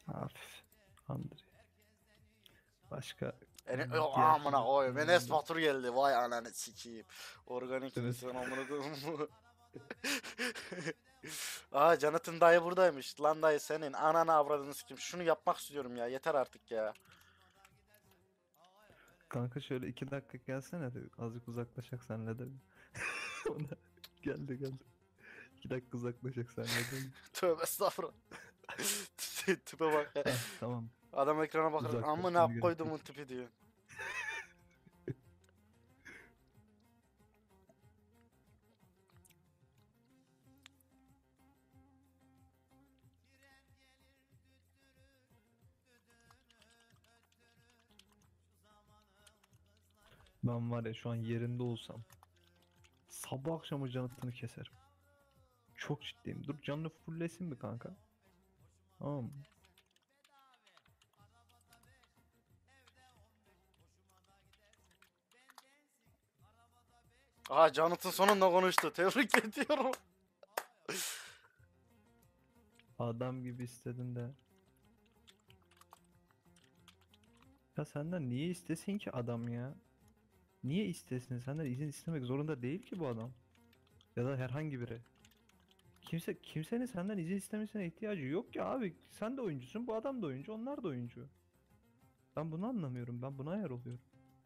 Hafif. Andre. Başka diğer Amına koyayım. Enes ünlülerden. Batur geldi. Vay ananı sikeyim. Organik Evet. insan amına koyayım. Aa, Jonathan dayı buradaymış. Lan dayı, senin ananı avradını sikeyim. Şunu yapmak istiyorum ya. Yeter artık ya. Kanka şöyle 2 dakika gelsene de azıcık uzaklaşak senle de. Ona geldi geldi. 2 dakika uzaklaşak senle de. Tövbe estağfurullah. Tipe bak ya. Heh, tamam. Adam ekrana bakarak Uzaklaşmana amına gerek yok. koyduğumun tipi diyor. Ben var ya şu an yerinde olsam sabah akşam o canıtını keserim. Çok ciddiyim. Dur canını fulllesin mi kanka? Tamam mı? Aa, Jonathan sonunda konuştu. Tebrik ediyorum. Adam gibi istedin de. Ya senden niye istesin ki adam ya? Niye istesin? Senden izin istemek zorunda değil ki bu adam. Ya da herhangi biri. Kimsenin senden izin istemesine ihtiyacı yok ya abi. Sen de oyuncusun, bu adam da oyuncu, onlar da oyuncu. Ben bunu anlamıyorum. Ben buna ayar oluyorum.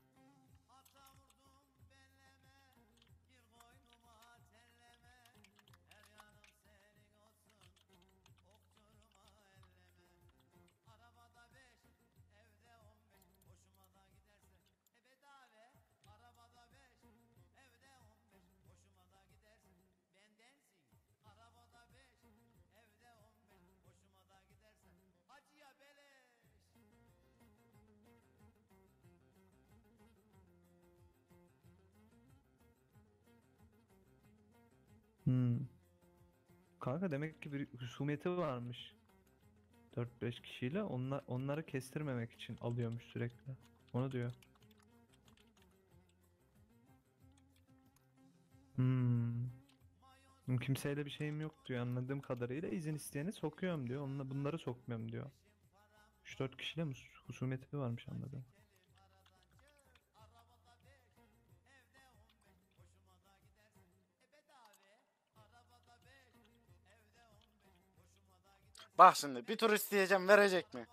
Hmm. Kanka demek ki bir husumeti varmış. 4-5 kişiyle onları kestirmemek için alıyormuş sürekli. Onu diyor. Hmm. Kimseyle bir şeyim yok diyor anladığım kadarıyla izin isteyeni sokuyorum diyor. Onunla bunları sokmuyorum diyor. 3-4 kişiyle husumeti varmış anladım. Bak şimdi bir tur isteyeceğim, verecek mi?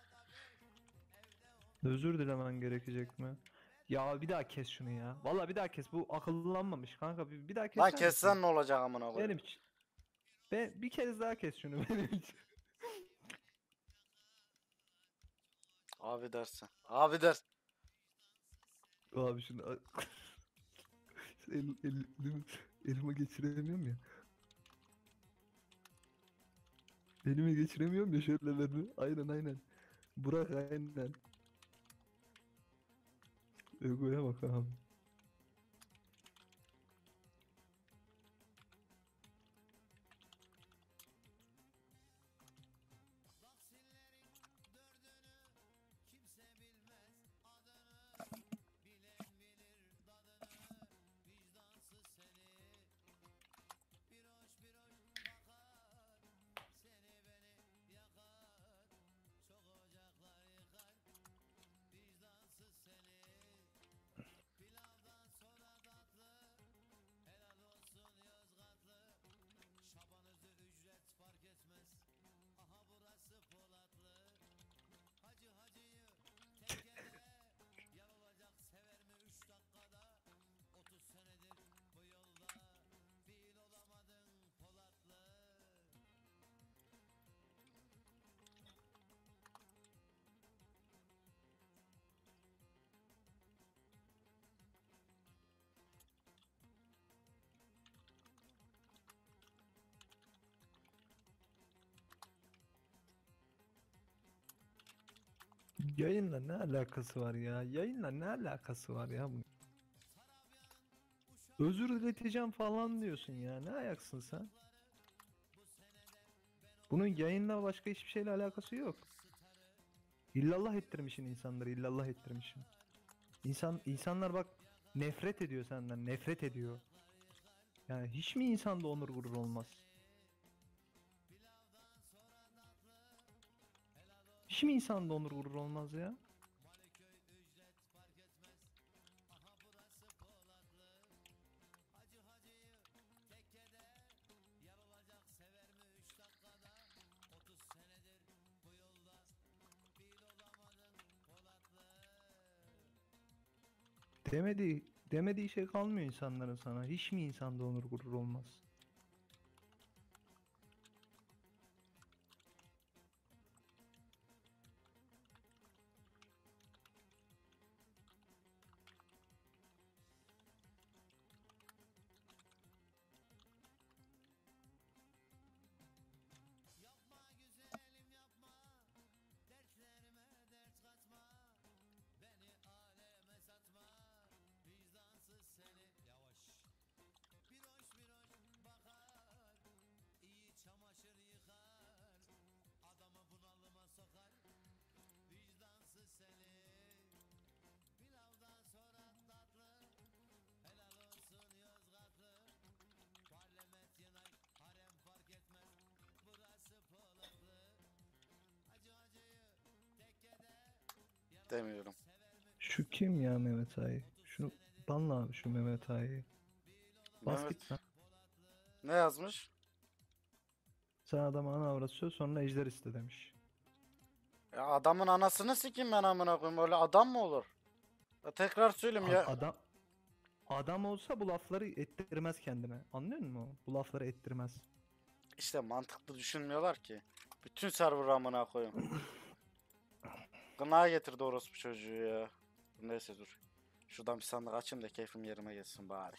Özür dilemen gerekecek mi? Ya bir daha kes şunu ya. Vallahi bir daha kes. Bu akıllanmamış kanka. Bir daha Lan keser misin? kessen ne olacak amına koyayım? Benim için. Bir kez daha kes şunu benim için. Abi dersin. Abi der. Abi şunu elimi, elime geçiremiyorum ya. Elime geçiremiyorum ya şöylelerini. Aynen aynen. Burak aynen. Egoya bak abi. Yayınla ne alakası var ya? Yayınla ne alakası var ya bunun? Özür dileteceğim falan diyorsun ya. Ne ayaksın sen? Bunun yayınla başka hiçbir şeyle alakası yok. İllallah ettirmişsin insanları, illallah ettirmişsin. İnsanlar bak nefret ediyor senden, nefret ediyor. Yani hiç mi insanda onur gurur olmaz? Hiç mi insanda onur gurur olmaz ya? Demediği şey kalmıyor insanların sana. Hiç mi insanda onur gurur olmaz? Demiyorum. Şu kim ya Mehmet Ağa'yı? Şunu banla abi şu Mehmet Ağa'yı. Bas Mehmet git lan. ne yazmış? Sen adama ana avrat söz sonra ejder iste demiş. Ya adamın anasını sikeyim ben amına koyayım. Öyle adam mı olur? Ya tekrar söyleyeyim ya. Adam olsa bu lafları ettirmez kendine. Anlıyor musun? Bu lafları ettirmez. İşte mantıklı düşünmüyorlar ki. Bütün server amına koyayım. Gına getirdi orospu çocuğu ya. Neyse dur. Şuradan bir sandık açayım da keyfim yerime geçsin bari.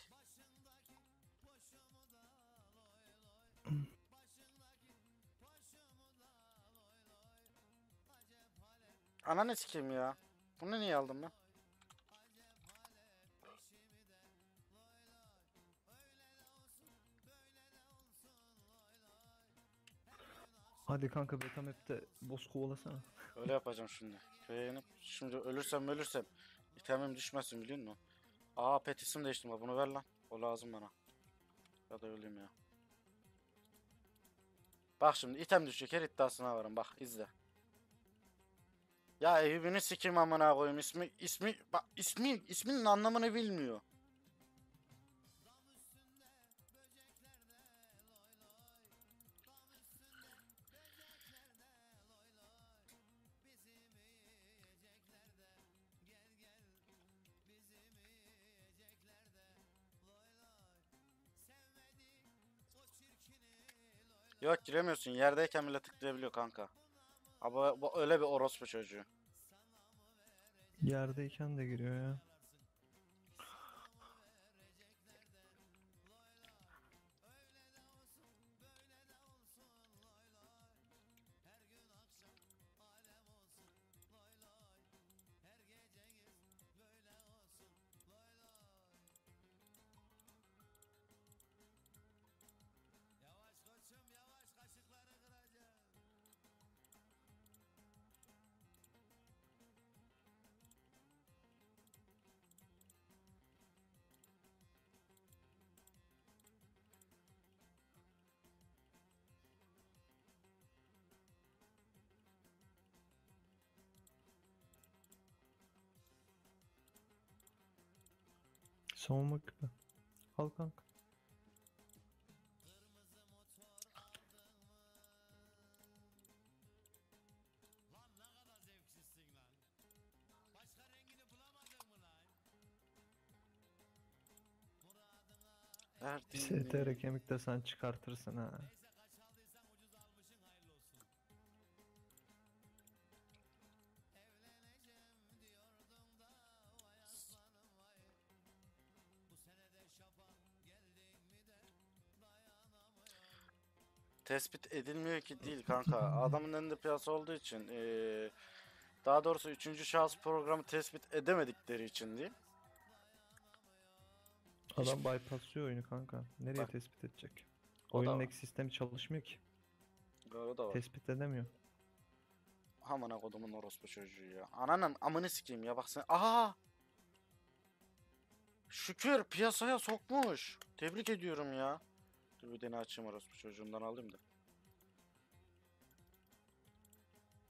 Ananı sikeyim ya. Bunu niye aldım ben? Hadi kanka Betamap'te boss kovalasana. Öyle yapacağım şimdi. Köye inip şimdi ölürsem itemim düşmesin biliyor musun? Aa pet isim değiştim bak bunu ver lan. O lazım bana. Ya da öleyim ya. Bak şimdi item düşecek her iddiasına varım bak izle. Ya evini sikeyim amına koyayım ismi bak isminin anlamını bilmiyor. Yok giremiyorsun yerdeyken bile tıklayabiliyor kanka. Ama bu öyle bir orospu çocuğu. Yerdeyken de giriyor ya. Savunma küpe. Al kanka. STR kemik de sen çıkartırsın ha. Tespit edilmiyor ki değil kanka. Adamın elinde piyasa olduğu için daha doğrusu üçüncü şahıs programı tespit edemedikleri için değil. Adam bypasslıyor oyunu kanka. Nereye Bak, tespit edecek? o da Oyunun var. ek sistemi çalışmıyor ki. O da var. Tespit edemiyor. Amına kodumun orospu çocuğu ya. Ananın amını sikeyim ya bak sen. Aha! Şükür piyasaya sokmuş. Tebrik ediyorum ya. Dur bir tane açayım orospu çocuğundan alayım da.